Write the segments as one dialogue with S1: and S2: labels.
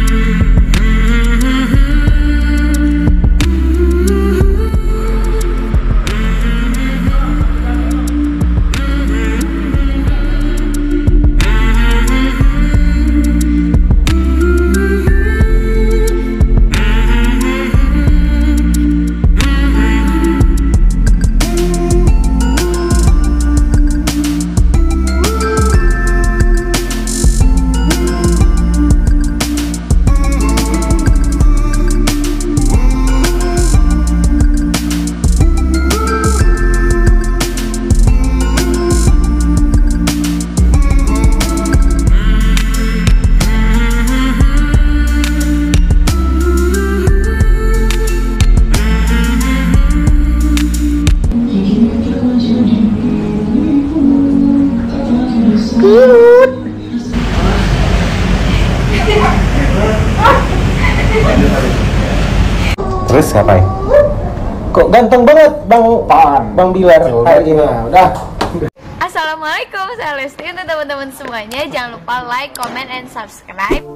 S1: Terus ngapain? Kok ganteng banget Bang Bilar hari ini. Udah.
S2: Assalamualaikum, saya Lesti. Untuk teman-teman semuanya, jangan lupa like, comment, and subscribe.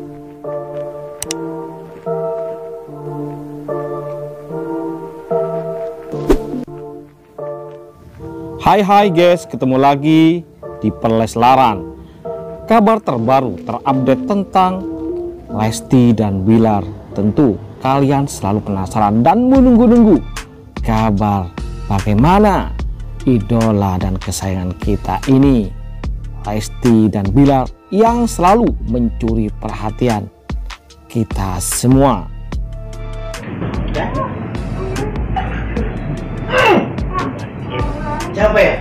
S3: Hai guys, ketemu lagi di Perleslaran. Kabar terbaru terupdate tentang Lesti dan Bilar. Tentu kalian selalu penasaran dan menunggu-nunggu kabar bagaimana idola dan kesayangan kita ini, Lesti dan Bilar, yang selalu mencuri perhatian kita semua.
S1: Capek.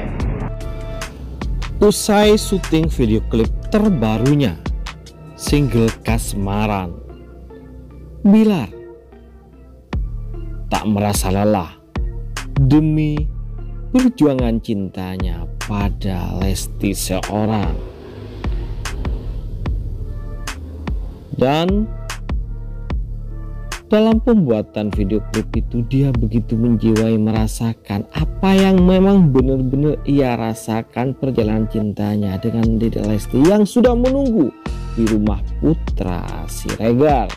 S3: Usai syuting video klip terbarunya, single Kasmaran, Bilar tak merasa lelah demi perjuangan cintanya pada Lesti seorang. Dan dalam pembuatan video klip itu dia begitu menjiwai, merasakan apa yang memang benar-benar ia rasakan, perjalanan cintanya dengan Dede Lesti yang sudah menunggu di rumah Putra Siregar.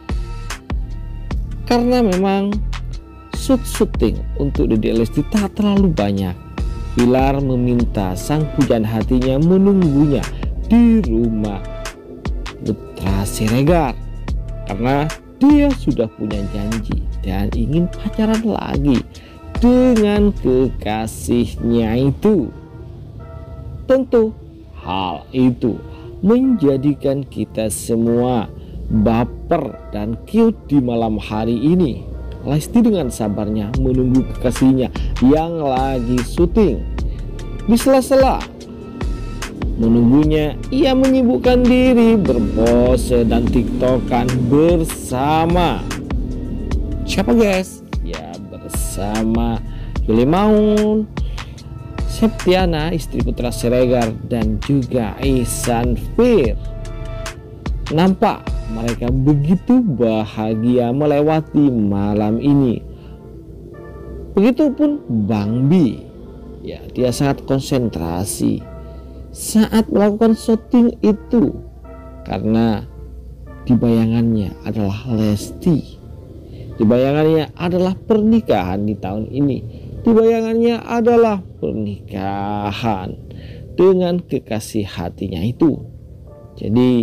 S3: Karena memang syuting untuk Dede Lesti tak terlalu banyak, Bilar meminta sang pujaan hatinya menunggunya di rumah Putra Siregar karena dia sudah punya janji dan ingin pacaran lagi dengan kekasihnya itu. Tentu hal itu menjadikan kita semua baper dan cute di malam hari ini. Lesti dengan sabarnya menunggu kekasihnya yang lagi syuting. Di sela-sela menunggunya, ia menyibukkan diri berpose dan tiktokan bersama siapa guys? Ya, bersama Yuli Maun, Septiana istri Putra Siregar, dan juga Ihsan Fir. Nampak mereka begitu bahagia melewati malam ini. Begitupun Bang Bi, ya, dia sangat konsentrasi saat melakukan syuting itu karena di bayangannya adalah Lesti, di bayangannya adalah pernikahan di tahun ini, di bayangannya adalah pernikahan dengan kekasih hatinya itu. Jadi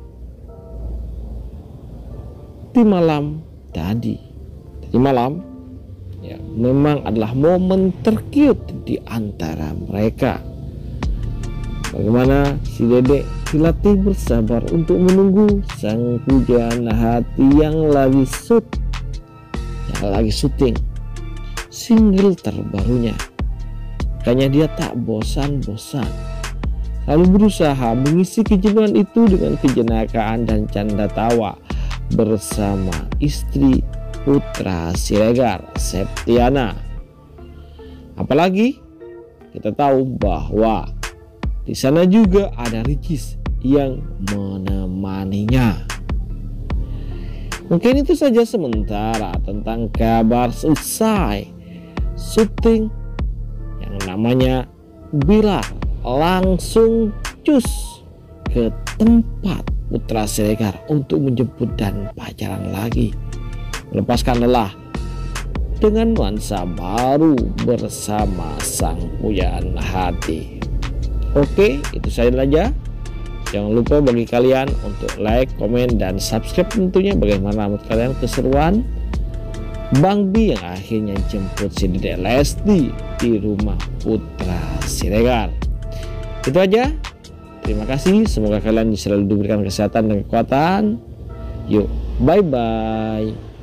S3: di malam tadi malam ya, memang adalah momen tercute di antara mereka. Bagaimana si Dedek dilatih bersabar untuk menunggu sang pujaan hati yang lagi syuting single terbarunya. Makanya dia tak bosan-bosan, lalu berusaha mengisi kejenuhan itu dengan kejenakaan dan canda tawa bersama istri Putra Siregar, Septiana. Apalagi kita tahu bahwa di sana juga ada Ricis yang menemaninya. Mungkin itu saja sementara tentang kabar usai syuting yang namanya Bilar langsung cus ke tempat Putra Siregar untuk menjemput dan pacaran lagi, melepaskan lelah dengan nuansa baru bersama sang pujaan hati. Oke, itu saja. Jangan lupa bagi kalian untuk like, komen, dan subscribe tentunya. Bagaimana menurut kalian keseruan Bang Bi yang akhirnya jemput si Dedek Lesti di rumah Putra Siregar? Itu aja. Terima kasih. Semoga kalian selalu diberikan kesehatan dan kekuatan. Yuk, bye-bye.